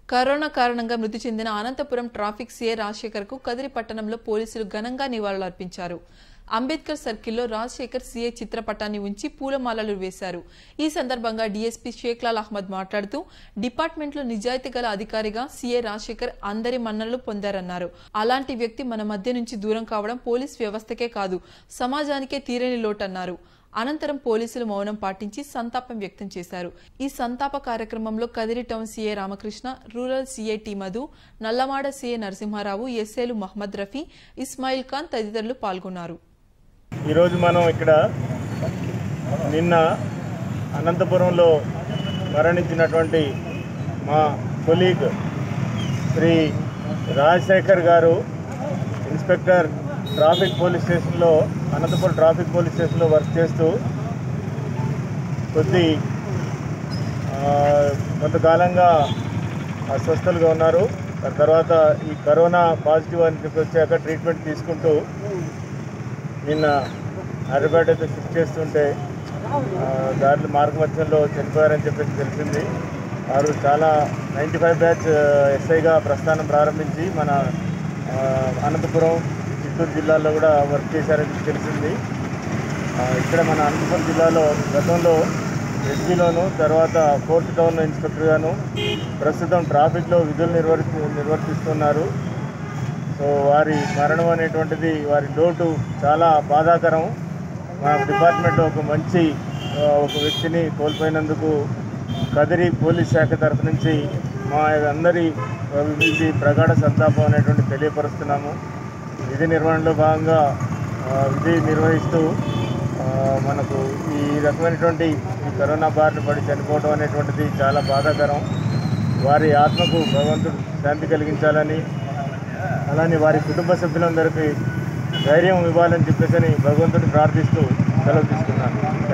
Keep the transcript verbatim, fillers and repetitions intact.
Corona కారణంగా మృతి చెందిన అనంతపురం ట్రాఫిక్ సీఐ రాజశేఖర్ కు కదిరి పట్టణంలో పోలీసులు ఘనంగా నివాళులర్పించారు. అంబేద్కర్ సర్కిల్లో రాజశేఖర్ సీఐ చిత్రపటాన్ని ఉంచి పూలమాలలు వేశారు. ఈ సందర్భంగా డీఎస్పీ షేక్లాల్ అహ్మద్ మాట్లాడుతూ డిపార్ట్మెంట్లో నిజాయితీ గల అధికారిగా సీఐ రాజశేఖర్ అందరి మన్ననలు పొందారన్నారు. అలాంటి వ్యక్తి మన మధ్య నుంచి దూరం కావడం పోలీస్ వ్యవస్థకే కాదు సమాజానికే తీరని లోటన్నారు. అనంతరం పోలీసులు మౌనం పాటించి సంతాపం వ్యక్తం చేశారు. ఈ సంతాప కార్యక్రమంలో Kadiri town CI Ramakrishna, rural CI T Madhu, Nallamada CI Narasimharao, ఎస్ఏలు మహమ్మద్ రఫీ, ఇస్మాయిల్ ఖాన్ తదితరులు పాల్గొన్నారు. ఈరోజు మనం ఇక్కడ నిన్న అనంతపురంలో మరణించినటువంటి మా కొలీగ్ శ్రీ రాజశేఖర్ గారు ఇన్స్పెక్టర్ ట్రాఫిక్ పోలీస్ స్టేషన్లో అనంతపురం ట్రాఫిక్ పోలీస్ స్టేషన్లో వర్క్ చేస్తూ కొద్ది కొంతకాలంగా అస్వస్థలుగా ఉన్నారు. తర్వాత ఈ కరోనా పాజిటివ్ అని చెప్పి వచ్చాక ట్రీట్మెంట్ తీసుకుంటూ నిన్న హైదరాబాద్ అయితే షిఫ్ట్ చేస్తుంటే దాంట్లో మార్గమధ్యంలో చనిపోయారని చెప్పేసి తెలిసింది. వారు చాలా నైంటీ ఫైవ్ బ్యాచ్ ఎస్ఐగా ప్రస్థానం ప్రారంభించి మన అనంతపురం, చిత్తూరు జిల్లాలో కూడా వర్క్ చేశారని తెలిసింది. ఇక్కడ మన అనంతపురం జిల్లాలో గతంలో ఎస్పీలోను, తర్వాత ఫోర్త్ టౌన్ ఇన్స్పెక్టర్గాను, ప్రస్తుతం ట్రాఫిక్లో విధులు నిర్వర్తి నిర్వర్తిస్తున్నారు. సో వారి మరణం అనేటువంటిది, వారి లోటు చాలా బాధాకరం. మన డిపార్ట్మెంట్లో ఒక మంచి ఒక వ్యక్తిని కోల్పోయినందుకు కదిరి పోలీస్ శాఖ తరఫు నుంచి మా అందరి నుంచి ప్రగాఢ సంతాపం అనేటువంటి తెలియపరుస్తున్నాము. విధి నిర్వహణలో భాగంగా విధి నిర్వహిస్తూ మనకు ఈ రకమైనటువంటి ఈ కరోనా బారిన పడి చనిపోవడం అనేటువంటిది చాలా బాధాకరం. వారి ఆత్మకు భగవంతుడు శాంతి కలిగించాలని, అలానే వారి కుటుంబ సభ్యులందరికీ ధైర్యం ఇవ్వాలని చెప్పేసి భగవంతుడిని ప్రార్థిస్తూ సెలవు తీసుకున్నాను.